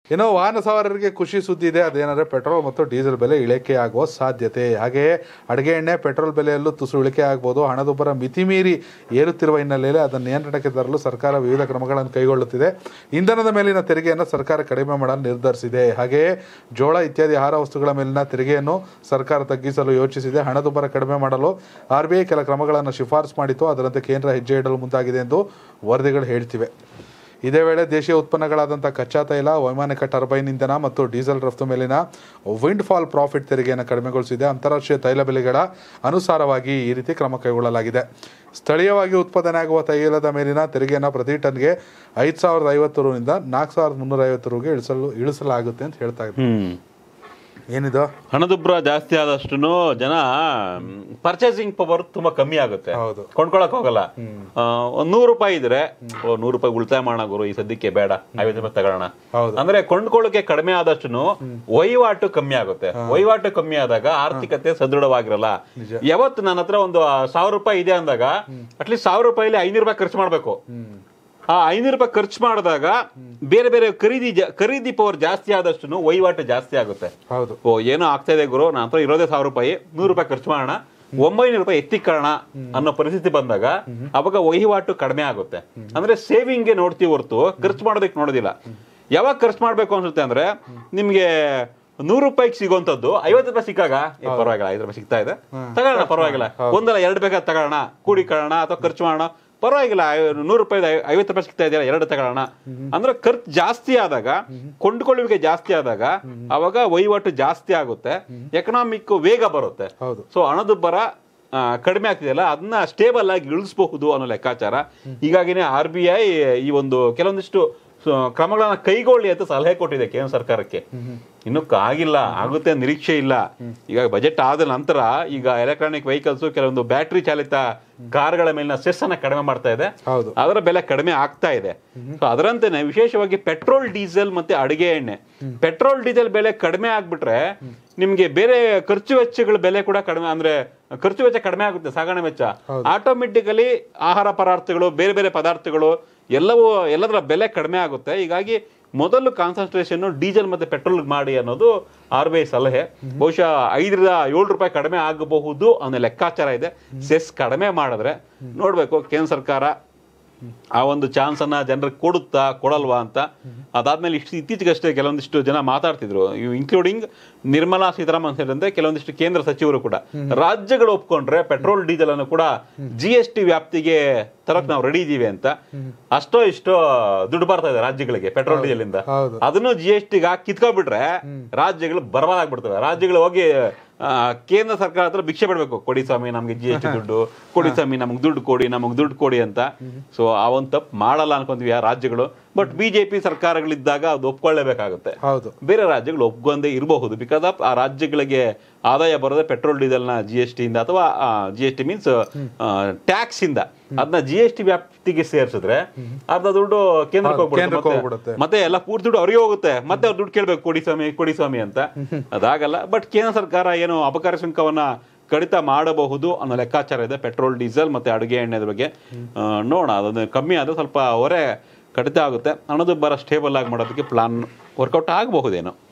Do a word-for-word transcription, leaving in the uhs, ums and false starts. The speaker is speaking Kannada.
ಇನ್ನು ವಾಹನ ಸವಾರರಿಗೆ ಖುಷಿ ಸುದ್ದಿ ಇದೆ. ಅದೇನಂದರೆ ಪೆಟ್ರೋಲ್ ಮತ್ತು ಡೀಸೆಲ್ ಬೆಲೆ ಇಳಿಕೆ ಆಗುವ ಸಾಧ್ಯತೆ. ಹಾಗೆಯೇ ಅಡುಗೆ ಎಣ್ಣೆ ಪೆಟ್ರೋಲ್ ಬೆಲೆಯಲ್ಲೂ ತುಸು ಇಳಿಕೆ ಆಗ್ಬೋದು. ಹಣದುಬ್ಬರ ಮಿತಿಮೀರಿ ಏರುತ್ತಿರುವ ಹಿನ್ನೆಲೆಯಲ್ಲಿ ಅದನ್ನು ನಿಯಂತ್ರಣಕ್ಕೆ ತರಲು ಸರ್ಕಾರ ವಿವಿಧ ಕ್ರಮಗಳನ್ನು ಕೈಗೊಳ್ಳುತ್ತಿದೆ. ಇಂಧನದ ಮೇಲಿನ ತೆರಿಗೆಯನ್ನು ಸರ್ಕಾರ ಕಡಿಮೆ ಮಾಡಲು ನಿರ್ಧರಿಸಿದೆ. ಹಾಗೆಯೇ ಜೋಳ ಇತ್ಯಾದಿ ಆಹಾರ ವಸ್ತುಗಳ ಮೇಲಿನ ತೆರಿಗೆಯನ್ನು ಸರ್ಕಾರ ತಗ್ಗಿಸಲು ಯೋಚಿಸಿದೆ. ಹಣದುಬ್ಬರ ಕಡಿಮೆ ಮಾಡಲು ಆರ್ ಬಿ ಐ ಕೆಲ ಕ್ರಮಗಳನ್ನು ಶಿಫಾರಸು ಮಾಡಿತ್ತು. ಅದರಂತೆ ಕೇಂದ್ರ ಹೆಜ್ಜೆ ಇಡಲು ಮುಂದಾಗಿದೆ ಎಂದು ವರದಿಗಳು ಹೇಳ್ತಿವೆ. ಇದೇ ವೇಳೆ ದೇಶೀಯ ಉತ್ಪನ್ನಗಳಾದಂಥ ಕಚ್ಚಾ ತೈಲ, ವೈಮಾನಿಕ ಟರ್ಬೈನ್ ಇಂಧನ ಮತ್ತು ಡೀಸೆಲ್ ರಫ್ತು ಮೇಲಿನ ವಿಂಡ್ ಫಾಲ್ ಪ್ರಾಫಿಟ್ ತೆರಿಗೆಯನ್ನು ಕಡಿಮೆಗೊಳಿಸಿದೆ. ಅಂತಾರಾಷ್ಟ್ರೀಯ ತೈಲ ಬೆಲೆಗಳ ಅನುಸಾರವಾಗಿ ಈ ರೀತಿ ಕ್ರಮ ಕೈಗೊಳ್ಳಲಾಗಿದೆ. ಸ್ಥಳೀಯವಾಗಿ ಉತ್ಪಾದನೆಯಾಗುವ ತೈಲದ ಮೇಲಿನ ತೆರಿಗೆಯನ್ನು ಪ್ರತಿ ಟನ್ಗೆ ಐದು ಸಾವಿರದ ಐವತ್ತು ರೂರಿಂದ ನಾಲ್ಕು ಸಾವಿರದ ಮುನ್ನೂರ ಐವತ್ತು ರೂಗೆ ಇಳಿಸಲು ಇಳಿಸಲಾಗುತ್ತೆ ಅಂತ ಹೇಳ್ತಾ ಇದ್ದಾರೆ. ಏನಿದು ಹಣದುಬ್ಬರ ಜಾಸ್ತಿ ಆದಷ್ಟು ಜನ ಪರ್ಚೇಸಿಂಗ್ ಪವರ್ ತುಂಬಾ ಕಮ್ಮಿ ಆಗುತ್ತೆ, ಕೊಂಡ್ಕೊಳಕ್ ಹೋಗಲ್ಲ. ಒಂದ್ ನೂರು ರೂಪಾಯಿ ಇದ್ರೆ ನೂರು ರೂಪಾಯಿ ಉಳಿತಾಯ ಮಾಡೋಣ ಗುರು, ಈ ಸದ್ಯಕ್ಕೆ ಬೇಡ ಐವತ್ತು ರೂಪಾಯಿ ತಗೋಣ ಅಂದ್ರೆ ಕೊಂಡ್ಕೊಳ್ಳೋಕೆ ಕಡಿಮೆ ಆದಷ್ಟು ವಹಿವಾಟು ಕಮ್ಮಿ ಆಗುತ್ತೆ. ವಹಿವಾಟು ಕಮ್ಮಿ ಆದಾಗ ಆರ್ಥಿಕತೆ ಸದೃಢವಾಗಿರಲ್ಲ. ಯಾವತ್ತು ನನ್ನ ಹತ್ರ ಒಂದು ಸಾವಿರ ರೂಪಾಯಿ ಇದೆ ಅಂದಾಗ ಅಟ್ಲೀಸ್ಟ್ ಸಾವಿರ ರೂಪಾಯಿಲಿ ಐನೂರು ರೂಪಾಯಿ ಖರ್ಚು ಮಾಡ್ಬೇಕು. ಆ ಐನೂರು ರೂಪಾಯಿ ಖರ್ಚು ಮಾಡಿದಾಗ ಬೇರೆ ಬೇರೆ ಖರೀದಿ ಖರೀದಿ ಪವರ್ ಜಾಸ್ತಿ ಆದಷ್ಟು ವಹಿವಾಟು ಜಾಸ್ತಿ ಆಗುತ್ತೆ. ಓ ಏನೋ ಆಗ್ತಾ ಇದೆ ಗುರು, ನನ್ನ ಹತ್ರ ಇರೋದೇ ಸಾವಿರ ರೂಪಾಯಿ, ನೂರು ರೂಪಾಯಿ ಖರ್ಚು ಮಾಡೋಣ, ಒಂಬೈನೂರು ರೂಪಾಯಿ ಎತ್ತಿಕೊಳ್ಳೋಣ ಅನ್ನೋ ಪರಿಸ್ಥಿತಿ ಬಂದಾಗ ಅವಾಗ ವಹಿವಾಟು ಕಡಿಮೆ ಆಗುತ್ತೆ. ಅಂದ್ರೆ ಸೇವಿಂಗ್ಗೆ ನೋಡ್ತೀವಿ ಹೊರತು ಖರ್ಚು ಮಾಡೋದಕ್ಕೆ ನೋಡೋದಿಲ್ಲ. ಯಾವಾಗ ಖರ್ಚು ಮಾಡ್ಬೇಕು ಅನ್ಸುತ್ತೆ ಅಂದ್ರೆ ನಿಮ್ಗೆ ನೂರು ರೂಪಾಯಿಗೆ ಸಿಗುವಂತದ್ದು ಐವತ್ತು ರೂಪಾಯಿ ಸಿಕ್ಕಾಗ ಪರವಾಗಿಲ್ಲ, ಐದು ರೂಪಾಯಿ ಸಿಗ್ತಾ ಇದೆ ತಗೋಣ, ಪರವಾಗಿಲ್ಲ, ಒಂದಲ್ಲ ಎರಡು ಬೇಕಾದ ತಗೋಣ, ಕೂಡಿಕೊಳ್ಳೋಣ ಅಥವಾ ಖರ್ಚು ಮಾಡೋಣ, ಪರವಾಗಿಲ್ಲ, ನೂರು ರೂಪಾಯಿ ಐವತ್ತು ರೂಪಾಯಿ ಸಿಗ್ತಾ ಇದೆಯಲ್ಲ ಎರಡು ತಗೊಳ್ಳೋಣ ಅಂದ್ರೆ ಖರ್ಚು ಜಾಸ್ತಿ ಆದಾಗ, ಕೊಂಡುಕೊಳ್ಳುವಿಕೆ ಜಾಸ್ತಿ ಆದಾಗ ಅವಾಗ ವಹಿವಾಟು ಜಾಸ್ತಿ ಆಗುತ್ತೆ, ಎಕನಾಮಿಕ್ ವೇಗ ಬರುತ್ತೆ. ಸೊ ಹಣದುಬ್ಬರ ಕಡಿಮೆ ಆಗ್ತಿದೆಯಲ್ಲ ಅದನ್ನ ಸ್ಟೇಬಲ್ ಆಗಿ ಇಳಿಸಬಹುದು ಅನ್ನೋ ಲೆಕ್ಕಾಚಾರ. ಹೀಗಾಗಿನೇ ಆರ್ ಬಿ ಐ ಈ ಒಂದು ಕೆಲವೊಂದಿಷ್ಟು ಕ್ರಮಗಳನ್ನ ಕೈಗೊಳ್ಳಿ ಅಂತ ಸಲಹೆ ಕೊಟ್ಟಿದೆ ಕೇಂದ್ರ ಸರ್ಕಾರಕ್ಕೆ. ಇನ್ನೂ ಆಗಿಲ್ಲ, ಆಗುತ್ತೆ ನಿರೀಕ್ಷೆ ಇಲ್ಲ. ಈಗ ಬಜೆಟ್ ಆದ ನಂತರ ಈಗ ಎಲೆಕ್ಟ್ರಾನಿಕ್ ವೆಹಿಕಲ್ಸ್, ಕೆಲವೊಂದು ಬ್ಯಾಟ್ರಿ ಚಾಲಿತ ಕಾರ್ಗಳ ಮೇಲಿನ ಸೆಸ್ ಅನ್ನ ಕಡಿಮೆ ಮಾಡ್ತಾ ಇದೆ, ಅದರ ಬೆಲೆ ಕಡಿಮೆ ಆಗ್ತಾ ಇದೆ. ಸೊ ಅದರಂತೆನೆ ವಿಶೇಷವಾಗಿ ಪೆಟ್ರೋಲ್, ಡೀಸೆಲ್ ಮತ್ತೆ ಅಡುಗೆ ಎಣ್ಣೆ, ಪೆಟ್ರೋಲ್ ಡೀಸೆಲ್ ಬೆಲೆ ಕಡಿಮೆ ಆಗ್ಬಿಟ್ರೆ ನಿಮ್ಗೆ ಬೇರೆ ಖರ್ಚು ವೆಚ್ಚಗಳ ಬೆಲೆ ಕೂಡ ಕಡಿಮೆ, ಅಂದ್ರೆ ಖರ್ಚು ವೆಚ್ಚ ಕಡಿಮೆ ಆಗುತ್ತೆ, ಸಾಗಣೆ ವೆಚ್ಚ. ಆಟೋಮೆಟಿಕಲಿ ಆಹಾರ ಪದಾರ್ಥಗಳು, ಬೇರೆ ಬೇರೆ ಪದಾರ್ಥಗಳು ಎಲ್ಲವೂ ಎಲ್ಲದರ ಬೆಲೆ ಕಡಿಮೆ ಆಗುತ್ತೆ. ಹೀಗಾಗಿ ಮೊದಲು ಕಾನ್ಸಂಟ್ರೇಷನ್ ಡೀಸೆಲ್ ಮತ್ತೆ ಪೆಟ್ರೋಲ್ ಮಾಡಿ ಅನ್ನೋದು ಆರ್ ಬಿ ಐ ಸಲಹೆ. ಬಹುಶಃ ಐದರಿಂದ ಏಳು ರೂಪಾಯಿ ಕಡಿಮೆ ಆಗಬಹುದು ಅನ್ನೋ ಲೆಕ್ಕಾಚಾರ ಇದೆ. ಸೆಸ್ ಕಡಿಮೆ ಮಾಡಿದ್ರೆ ನೋಡ್ಬೇಕು ಕೇಂದ್ರ ಸರ್ಕಾರ ಆ ಒಂದು ಚಾನ್ಸ್ ಅನ್ನ ಜನರಿಗೆ ಕೊಡುತ್ತಾ ಕೊಡಲ್ವಾ ಅಂತ. ಅದಾದ್ಮೇಲೆ ಇಷ್ಟು ಇತ್ತೀಚೆಗಷ್ಟೇ ಕೆಲವೊಂದಿಷ್ಟು ಜನ ಮಾತಾಡ್ತಿದ್ರು, ಇನ್ಕ್ಲೂಡಿಂಗ್ ನಿರ್ಮಲಾ ಸೀತಾರಾಮನ್ ಸೇರಿದಂತೆ ಕೆಲವೊಂದಿಷ್ಟು ಕೇಂದ್ರ ಸಚಿವರು ಕೂಡ, ರಾಜ್ಯಗಳು ಒಪ್ಕೊಂಡ್ರೆ ಪೆಟ್ರೋಲ್ ಡೀಸೆಲ್ ಅನ್ನು ಕೂಡ ಜಿ ಎಸ್ ಟಿ ವ್ಯಾಪ್ತಿಗೆ ತರಕ್ ನಾವು ರೆಡಿ ಇದೀವಿ ಅಂತ. ಅಷ್ಟೋ ಇಷ್ಟೋ ದುಡ್ಡು ಬರ್ತಾ ಇದೆ ರಾಜ್ಯಗಳಿಗೆ ಪೆಟ್ರೋಲ್ ಡೀಸೆಲ್ ಇಂದ. ಅದನ್ನು ಜಿ ಎಸ್ ಟಿಗೆ ಕಿತ್ಕೊಬಿಟ್ರೆ ರಾಜ್ಯಗಳು ಬರ್ಬಾದಾಗ್ಬಿಡ್ತವೆ. ರಾಜ್ಯಗಳು ಹೋಗಿ ಕೇಂದ್ರ ಸರ್ಕಾರ ಹತ್ರ ಭಿಕ್ಷೆ ಬಿಡ್ಬೇಕು, ಕೊಡಿ ಸ್ವಾಮಿ ನಮ್ಗೆ ಜಿ ಎಸ್ ಟಿ ದುಡ್ಡು ಕೊಡಿ ಸ್ವಾಮಿ, ನಮ್ಗೆ ದುಡ್ಡು ಕೊಡಿ, ನಮಗ್ ದುಡ್ಡು ಕೊಡಿ ಅಂತ. ಸೊ ಆ ಒಂದು ತಪ್ಪು ಮಾಡಲ್ಲ ಅನ್ಕೊಂತೀವಿ ಆ ರಾಜ್ಯಗಳು. ಬಟ್ ಬಿಜೆಪಿ ಸರ್ಕಾರಗಳಿದ್ದಾಗ ಅದು ಒಪ್ಕೊಳ್ಳೇಬೇಕಾಗುತ್ತೆ. ಬೇರೆ ರಾಜ್ಯಗಳು ಒಪ್ಕೊಂಡೇ ಇರಬಹುದು, ಬಿಕಾಸ್ ಆಫ್ ಆ ರಾಜ್ಯಗಳಿಗೆ ಆದಾಯ ಬರೋದೇ ಪೆಟ್ರೋಲ್ ಡೀಸೆಲ್ ನ ಜಿ ಎಸ್ ಟಿ ಇಂದ, ಅಥವಾ G S T means tax ಇಂದ. ಅದನ್ನ ಜಿ ಎಸ್ ಟಿ ವ್ಯಾಪ್ತಿಗೆ ಸೇರಿಸಿದ್ರೆ ಅರ್ಧ ದುಡ್ಡು ಕೇಂದ್ರಕ್ಕೆ ಹೋಗ್ಬಿಡುತ್ತೆ, ಮತ್ತೆ ಎಲ್ಲ ಪೂರ್ತಿ ದುಡ್ಡು ಅವ್ರಿಗೆ ಹೋಗುತ್ತೆ, ಮತ್ತೆ ಅವ್ರು ದುಡ್ಡು ಕೇಳ್ಬೇಕು, ಕೊಡಿ ಸ್ವಾಮಿ ಕೊಡಿ ಸ್ವಾಮಿ ಅಂತ. ಅದಾಗಲ್ಲ. ಬಟ್ ಕೇಂದ್ರ ಸರ್ಕಾರ ಏನು ಅಬಕಾರಿ ಸುಂಕವನ್ನ ಕಡಿತ ಮಾಡಬಹುದು ಅನ್ನೋ ಲೆಕ್ಕಾಚಾರ ಇದೆ ಪೆಟ್ರೋಲ್, ಡೀಸೆಲ್ ಮತ್ತೆ ಅಡುಗೆ ಎಣ್ಣೆ ಬಗ್ಗೆ. ನೋಡೋಣ, ಅದೊಂದು ಕಮ್ಮಿ ಆದ್ರೆ ಸ್ವಲ್ಪ ಹೊರೆ ಕಡಿತ ಆಗುತ್ತೆ. ಹಣದುಬ್ಬರ ಸ್ಟೇಬಲ್ ಆಗಿ ಮಾಡೋದಕ್ಕೆ ಪ್ಲಾನ್ ವರ್ಕೌಟ್ ಆಗಬಹುದೇನೋ.